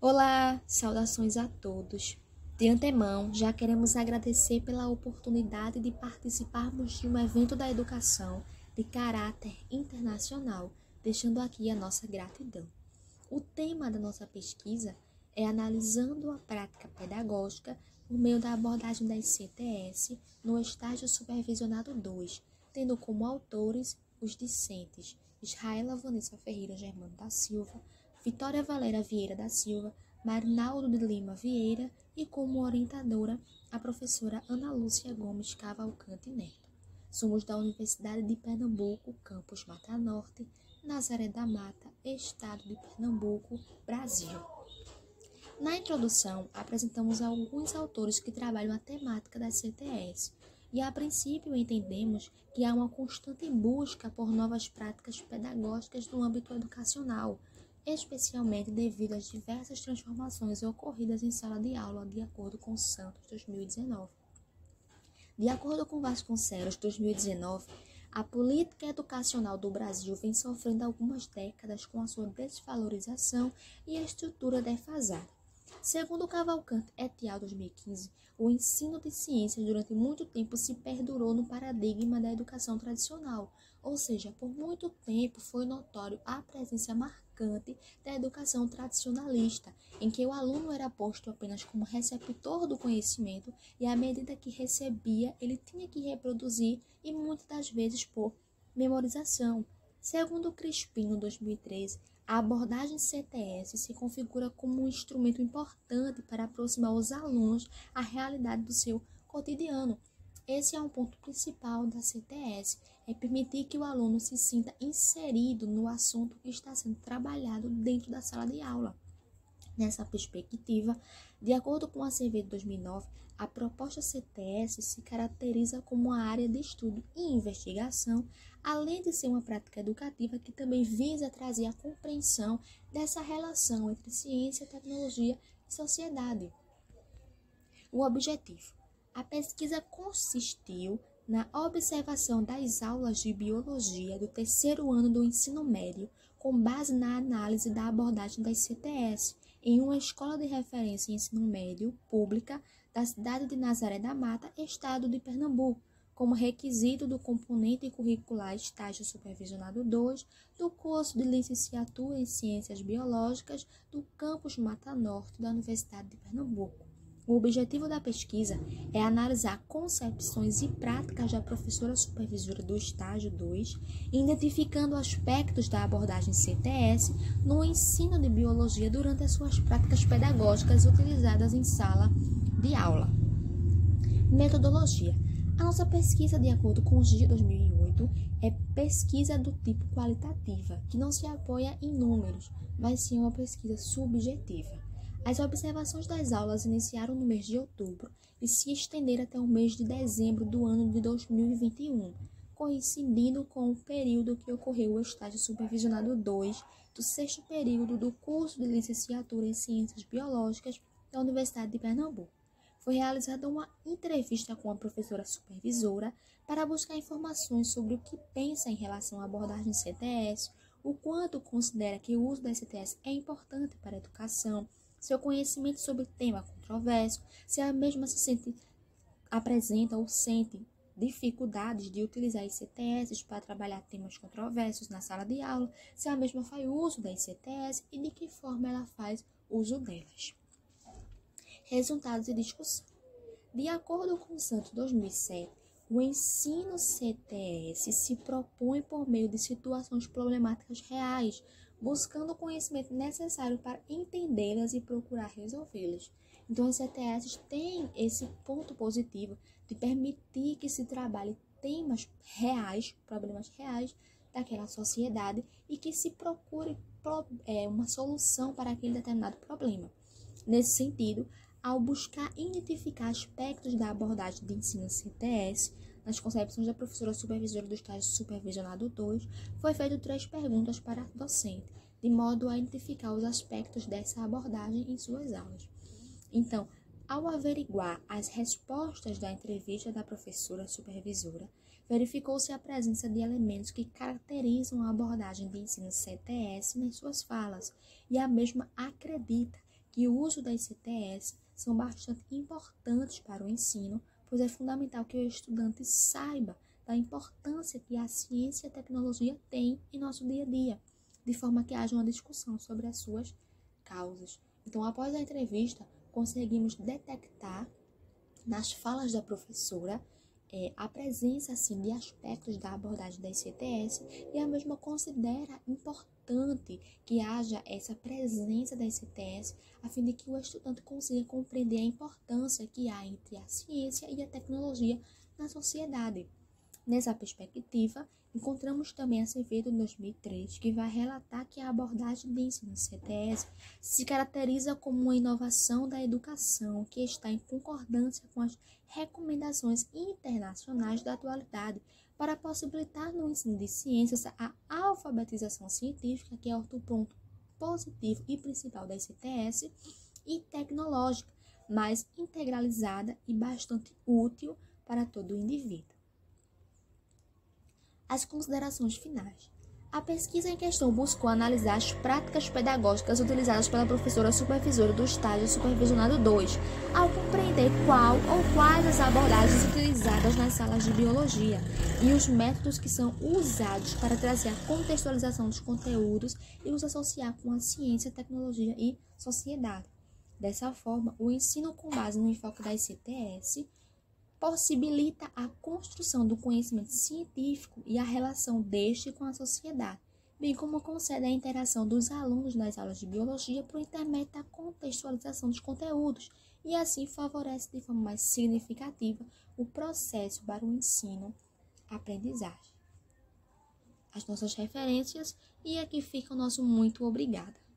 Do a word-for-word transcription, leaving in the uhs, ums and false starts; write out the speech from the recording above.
Olá, saudações a todos. De antemão, já queremos agradecer pela oportunidade de participarmos de um evento da educação de caráter internacional, deixando aqui a nossa gratidão. O tema da nossa pesquisa é analisando a prática pedagógica por meio da abordagem das C T S no estágio supervisionado dois, tendo como autores os discentes Israela Vanessa Ferreira Germano da Silva, Vitória Valéria Vieira da Silva, Marinaldo de Lima Vieira e como orientadora a professora Ana Lúcia Gomes Cavalcante Neto. Somos da Universidade de Pernambuco, campus Mata Norte, Nazaré da Mata, Estado de Pernambuco, Brasil. Na introdução, apresentamos alguns autores que trabalham a temática da C T S e, a princípio, entendemos que há uma constante busca por novas práticas pedagógicas no âmbito educacional, especialmente devido às diversas transformações ocorridas em sala de aula, de acordo com Santos, dois mil e dezenove. De acordo com Vasconcelos, dois mil e dezenove, a política educacional do Brasil vem sofrendo algumas décadas com a sua desvalorização e a estrutura defasada. Segundo Cavalcante et al. dois mil e quinze, o ensino de ciências durante muito tempo se perdurou no paradigma da educação tradicional, ou seja, por muito tempo foi notório a presença marcante da educação tradicionalista, em que o aluno era posto apenas como receptor do conhecimento e, à medida que recebia, ele tinha que reproduzir e muitas das vezes por memorização. Segundo Crispino, dois mil e treze, a abordagem C T S se configura como um instrumento importante para aproximar os alunos à realidade do seu cotidiano. Esse é um ponto principal da C T S, é permitir que o aluno se sinta inserido no assunto que está sendo trabalhado dentro da sala de aula. Nessa perspectiva, de acordo com a C V de dois mil e nove, a proposta C T S se caracteriza como uma área de estudo e investigação, além de ser uma prática educativa que também visa trazer a compreensão dessa relação entre ciência, tecnologia e sociedade. O objetivo. A pesquisa consistiu na observação das aulas de biologia do terceiro ano do ensino médio, com base na análise da abordagem das C T S, em uma escola de referência em ensino médio pública da cidade de Nazaré da Mata, estado de Pernambuco, como requisito do componente curricular estágio supervisionado dois do curso de licenciatura em Ciências Biológicas do campus Mata Norte da Universidade de Pernambuco. O objetivo da pesquisa é analisar concepções e práticas da professora supervisora do estágio dois, identificando aspectos da abordagem C T S no ensino de biologia durante as suas práticas pedagógicas utilizadas em sala de aula. Metodologia. A nossa pesquisa, de acordo com o G I A dois mil e oito, é pesquisa do tipo qualitativa, que não se apoia em números, mas sim uma pesquisa subjetiva. As observações das aulas iniciaram no mês de outubro e se estenderam até o mês de dezembro do ano de dois mil e vinte e um, coincidindo com o período que ocorreu o estágio supervisionado dois do sexto período do curso de licenciatura em Ciências Biológicas da Universidade de Pernambuco. Foi realizada uma entrevista com a professora supervisora para buscar informações sobre o que pensa em relação à abordagem C T S, o quanto considera que o uso da C T S é importante para a educação, seu conhecimento sobre o tema controverso, se a mesma se sente, apresenta ou sente dificuldades de utilizar as C T S para trabalhar temas controversos na sala de aula, se a mesma faz uso das C T S e de que forma ela faz uso delas. Resultados e discussão. De acordo com o Santos dois mil e sete, o ensino C T S se propõe por meio de situações problemáticas reais, buscando o conhecimento necessário para entendê-las e procurar resolvê-las. Então, as C T S têm esse ponto positivo de permitir que se trabalhe temas reais, problemas reais daquela sociedade e que se procure é, uma solução para aquele determinado problema. Nesse sentido, ao buscar identificar aspectos da abordagem de ensino C T S, nas concepções da professora supervisora do estágio supervisionado dois, foi feito três perguntas para a docente, de modo a identificar os aspectos dessa abordagem em suas aulas. Então, ao averiguar as respostas da entrevista da professora supervisora, verificou-se a presença de elementos que caracterizam a abordagem de ensino C T S nas suas falas, e a mesma acredita que o uso da I C T S são bastante importantes para o ensino, pois é fundamental que o estudante saiba da importância que a ciência e a tecnologia têm em nosso dia a dia, de forma que haja uma discussão sobre as suas causas. Então, após a entrevista, conseguimos detectar nas falas da professora é, a presença assim, de aspectos da abordagem da I C T S, e a mesma considera importante que haja essa presença da I C T S a fim de que o estudante consiga compreender a importância que há entre a ciência e a tecnologia na sociedade. Nessa perspectiva, encontramos também a Acevedo em dois mil e três, que vai relatar que a abordagem de ensino I C T S se caracteriza como uma inovação da educação que está em concordância com as recomendações internacionais da atualidade para possibilitar no ensino de ciências a alfabetização científica, que é outro ponto positivo e principal da I C T S, e tecnológica, mais integralizada e bastante útil para todo o indivíduo. As considerações finais. A pesquisa em questão buscou analisar as práticas pedagógicas utilizadas pela professora supervisora do estágio supervisionado dois, ao compreender qual ou quais as abordagens utilizadas nas salas de biologia e os métodos que são usados para trazer a contextualização dos conteúdos e os associar com a ciência, tecnologia e sociedade. Dessa forma, o ensino com base no enfoque da I C T S possibilita a construção do conhecimento científico e a relação deste com a sociedade, bem como concede a interação dos alunos nas aulas de biologia por intermédio da contextualização dos conteúdos e assim favorece de forma mais significativa o processo para o ensino-aprendizagem. As nossas referências, e aqui fica o nosso muito obrigada.